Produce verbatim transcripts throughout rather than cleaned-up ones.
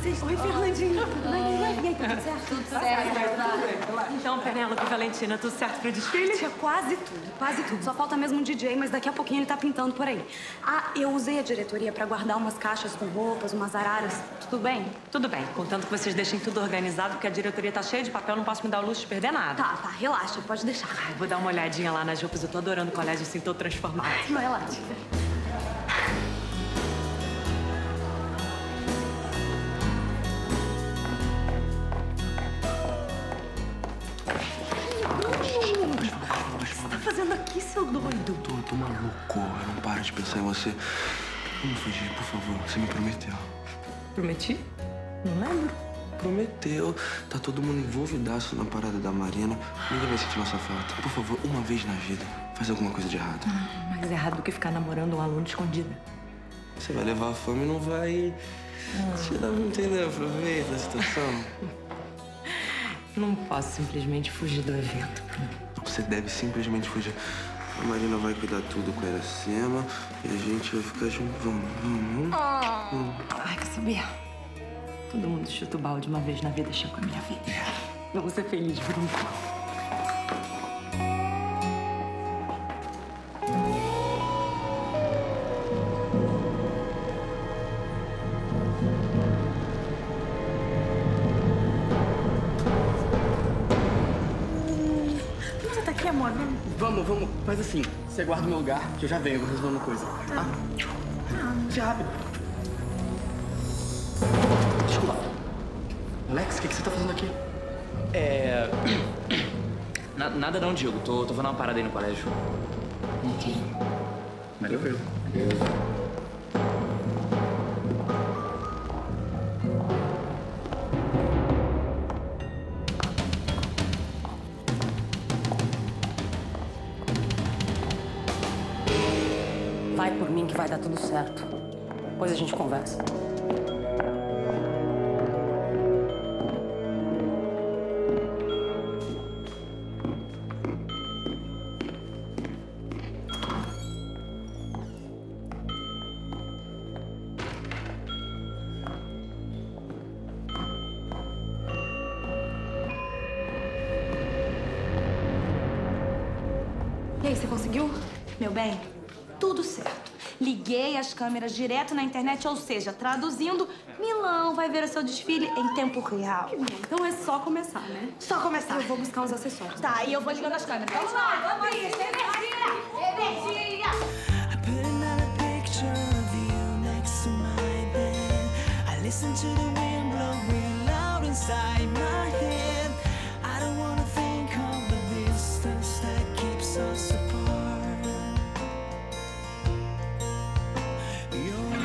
vocês... Oi, Fernandinho. Tudo bem? E aí, tudo certo? Tudo certo. Então, Penélope, Valentina, tudo certo pro desfile? Tia, quase tudo, quase tudo. Só falta mesmo um D J, mas daqui a pouquinho ele tá pintando por aí. Ah, eu usei a diretoria pra guardar umas caixas com roupas, umas araras. Tudo bem? Tudo bem, contanto que vocês deixem tudo organizado, porque a diretoria tá cheia de papel, não posso me dar o luxo de perder nada. Tá, tá, relaxa, pode deixar. Ai, vou dar uma olhadinha lá nas roupas, eu tô adorando o colégio, assim, tô transformada. Vai lá, tia. O que você tá fazendo aqui, seu doido? Tô, tô maluco. Eu não paro de pensar em você. Vamos fugir, por favor. Você me prometeu. Prometi? Não lembro. Prometeu. Tá todo mundo envolvidaço na parada da Marina. Ninguém vai sentir nossa falta. Por favor, uma vez na vida, faz alguma coisa de errado. Ah, mais errado do que ficar namorando um aluno escondido. Você vai levar a fama e não vai... Ah. Você não entendeu? Aproveita a situação. Não posso simplesmente fugir do evento. Você deve simplesmente fugir. A Marina vai cuidar tudo com a Iracema e a gente vai ficar junto. Vamos, vamos. Oh. Ai, quer saber? Todo mundo chuta o balde uma vez na vida, chegou a minha vez. Vamos ser felizes, Bruno. Você tá aqui, amor? Vamos, vamos. Faz assim. Você guarda o meu lugar, que eu já venho. Eu vou resolver uma coisa. Tá? Ah, seja rápido. Desculpa. Alex, o que, que você tá fazendo aqui? É... Na, nada não, Diego. Tô, tô fazendo uma parada aí no colégio. Ok. Valeu, eu. Vai por mim que vai dar tudo certo. Depois a gente conversa. E aí, você conseguiu? Meu bem, tudo certo. Liguei as câmeras direto na internet, ou seja, traduzindo, Milão vai ver o seu desfile em tempo real. Então é só começar, né? Só começar. Eu vou buscar uns acessórios. Tá, e eu vou ligando as câmeras. Vamos lá, vamos aí. Energia! Energia! I put another picture of you next to my bed. I listen to the wind blow real loud inside my head. I don't wanna think of the distance that keeps us apart. You're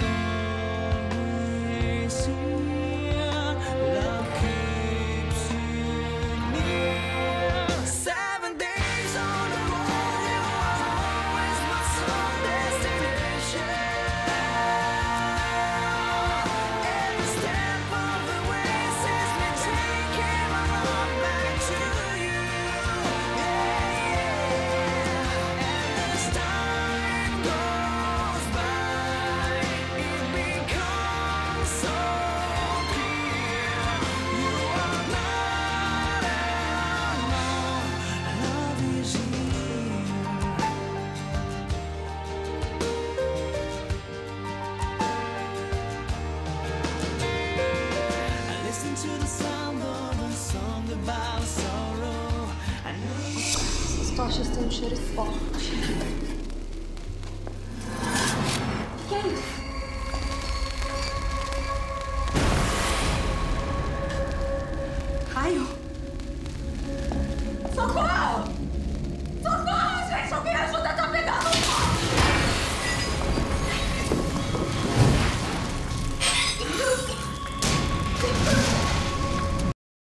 always here. Love keeps you near. Seven days on the road, you are always my sole destination. Every step of the way sees me taking my love back to you. Yeah, yeah. And as time goes by, it becomes so clear you are not alone. Love is here. I listen to the sound of a song about sorrow. I know. Essas tochas têm um cheiro forte. Que é isso? Raio?